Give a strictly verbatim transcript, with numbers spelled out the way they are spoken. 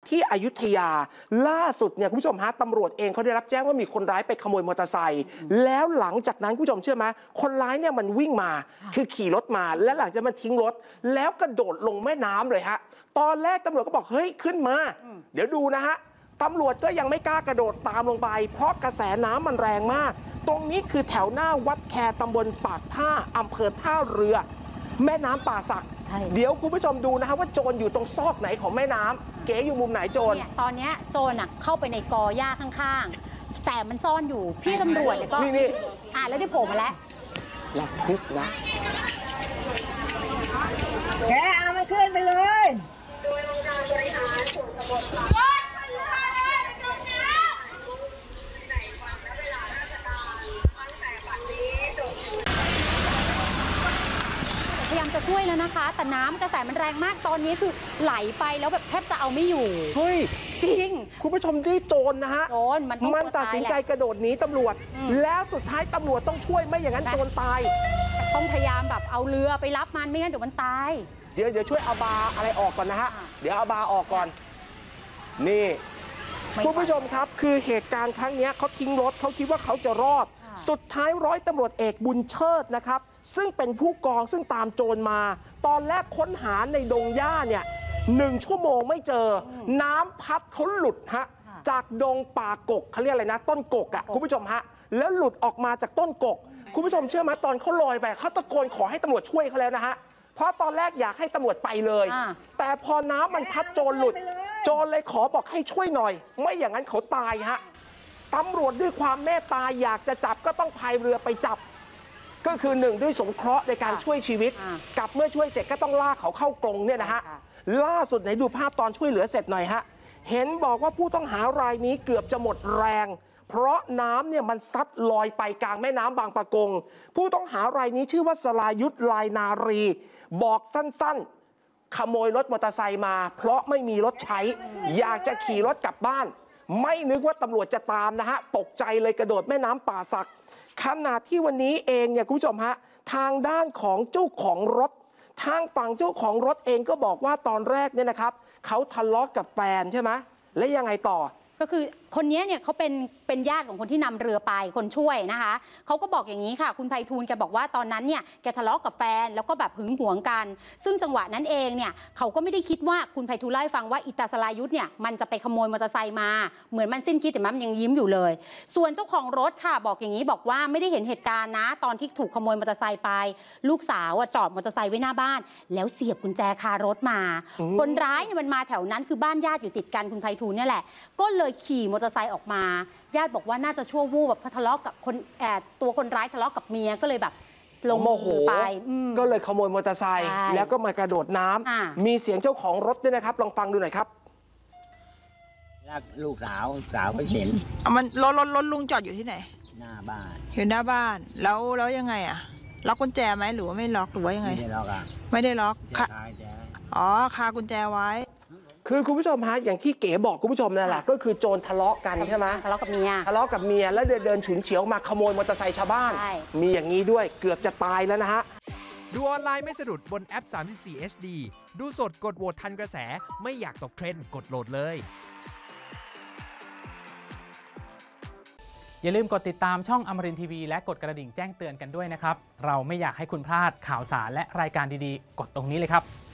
ที่อยุธยาล่าสุดเนี่ยคุณผู้ชมฮะตำรวจเองเขาได้รับแจ้งว่ามีคนร้ายไปขโมยมอเตอร์ไซค์แล้วหลังจากนั้นคุณผู้ชมเชื่อไหมคนร้ายเนี่ยมันวิ่งมาคือขี่รถมาและหลังจากมันทิ้งรถแล้วกระโดดลงแม่น้ำเลยฮะตอนแรกตำรวจก็บอกเฮ้ยขึ้นมาเดี๋ยวดูนะฮะตำรวจก็ยังไม่กล้ากระโดดตามลงไปเพราะกระแสน้ำมันแรงมากตรงนี้คือแถวหน้าวัดแคตำบลปากท่าอำเภอท่าเรือแม่น้ำป่าสักเดี๋ยวคุณผู้ชมดูนะฮะว่าโจรอยู่ตรงซอกไหนของแม่น้ำเก๋อยู่มุมไหนโจรตอนนี้โจรเข้าไปในกอหญ้าข้างๆแต่มันซ่อนอยู่พี่ตำรวจเนี่ยก็นี่อ่าแล้วได้โผล่มาแล้วหลับคึกนะแกเอามันขึ้นไปเลยโดยองค์การบริหารส่วนตำบลปากพยายามจะช่วยแล้วนะคะแต่น้ำกระแสมันแรงมากตอนนี้คือไหลไปแล้วแบบแทบจะเอาไม่อยู่เฮ้ยจริงคุณผู้ชมที่โจรนะฮะโจรมันมันตัดสินใจกระโดดหนีตำรวจแล้วสุดท้ายตำรวจต้องช่วยไม่อย่างนั้นโจรตายต้องพยายามแบบเอาเรือไปรับมันไม่งั้นเดี๋ยวมันตายเดี๋ยวเดี๋ยวช่วยเอาบาอะไรออกก่อนนะฮะเดี๋ยวเอาบาออกก่อนนี่คุณผู้ชมครับคือเหตุการณ์ครั้งนี้เขาทิ้งรถเขาคิดว่าเขาจะรอดสุดท้ายร้อยตำรวจเอกบุญเชิดนะครับซึ่งเป็นผู้กองซึ่งตามโจรมาตอนแรกค้นหาในดงหญ้าเนี่ยหนึ่งชั่วโมงไม่เจอน้ำพัดเขาหลุดฮะจากดงป่ากกเขาเรียกอะไรนะต้นกกอ่ะคุณผู้ชมฮะแล้วหลุดออกมาจากต้นกกคุณผู้ชมเชื่อไหมตอนเขาลอยไปเขาตะโกนขอให้ตำรวจช่วยเขาแล้วนะฮะเพราะตอนแรกอยากให้ตำรวจไปเลยแต่พอน้ำมันพัดโจรหลุดโจรเลยขอบอกให้ช่วยหน่อยไม่อย่างนั้นเขาตายฮะตำรวจด้วยความเมตตาอยากจะจับก็ต้องพายเรือไปจับก็คือหนึ่งด้วยสงเคราะห์ในการช่วยชีวิตกับเมื่อช่วยเสร็จก็ต้องลากเขาเข้ากรงเนี่ยนะฮะล่าสุดไหนดูภาพตอนช่วยเหลือเสร็จหน่อยฮะเห็นบอกว่าผู้ต้องหารายนี้เกือบจะหมดแรงเพราะน้ำเนี่ยมันซัดลอยไปกลางแม่น้ำบางปะกงผู้ต้องหารายนี้ชื่อว่าสรายุทธลายนารีบอกสั้นๆขโมยรถมอเตอร์ไซค์มาเพราะไม่มีรถใช้อยากจะขี่รถกลับบ้านไม่นึกว่าตำรวจจะตามนะฮะตกใจเลยกระโดดแม่น้ำป่าสักขณะที่วันนี้เองเนี่ยคุณผู้ชมฮะทางด้านของเจ้าของรถทางฝั่งเจ้าของรถเองก็บอกว่าตอนแรกเนี่ยนะครับเขาทะเลาะกับแฟนใช่ไหมและยังไงต่อก็คือคนนี้เนี่ยเขาเป็นเป็นญาติของคนที่นำเรือไปคนช่วยนะคะเขาก็บอกอย่างนี้ค่ะคุณไพฑูรย์แกบอกว่าตอนนั้นเนี่ยแกทะเลาะกับแฟนแล้วก็แบบหึงหวงกันซึ่งจังหวะนั้นเองเนี่ยเขาก็ไม่ได้คิดว่าคุณไพฑูรย์เล่าให้ฟังว่าอิตาสลายุทธเนี่ยมันจะไปขโมยมอเตอร์ไซค์มาเหมือนมันสิ้นคิดแต่มันยังยิ้มอยู่เลยส่วนเจ้าของรถค่ะบอกอย่างนี้บอกว่าไม่ได้เห็นเหตุการณ์นะตอนที่ถูกขโมยมอเตอร์ไซค์ไปลูกสาวจอดมอเตอร์ไซค์ไว้หน้าบ้านแล้วเสียบกุญแจคารถมาคนร้ายเนี่ยมันมาแถวนั้นคือบ้านญาติอยู่ติดกันคุณไพฑูรย์เนี่ยแหละก็เลยขี่มอเตอร์ไซค์ออกมาญาติบอกว่าน่าจะชั่ววูบแบบทะเลาะกับคนแอบตัวคนร้ายทะเลาะกับเมียก็เลยแบบลงโมโหไปก็เลยขโมยมอเตอร์ไซค์แล้วก็มากระโดดน้ำมีเสียงเจ้าของรถด้วยนะครับลองฟังดูหน่อยครับลูกสาวสาวไปเห็นมันรถรถรถลุงจอดอยู่ที่ไหนหน้าบ้านอยู่หน้าบ้านแล้วแล้วยังไงอ่ะล็อกกุญแจไหมหรือว่าไม่ล็อกหรือว่ายังไงไม่ได้ล็อกอ่ะไม่ได้ล็อกค่ะอ๋อคากุญแจไว้คือคุณผู้ชมฮะอย่างที่เก๋บอกคุณผู้ชมนั่นแหละก็คือโจรทะเลาะกันใช่ไหมทะเลาะกับเมียทะเลาะกับเมียแล้วเดินเดินฉุนเฉียวมาขโมยมอเตอร์ไซค์ชาวบ้านมีอย่างนี้ด้วยเกือบจะตายแล้วนะฮะดูออนไลน์ไม่สะดุดบนแอปสามสิบสี่ เอช ดี ดูสดกดโหวตทันกระแสไม่อยากตกเทรนด์กดโหลดเลยอย่าลืมกดติดตามช่องอมรินทร์ทีวีและกดกระดิ่งแจ้งเตือนกันด้วยนะครับเราไม่อยากให้คุณพลาดข่าวสารและรายการดีๆกดตรงนี้เลยครับ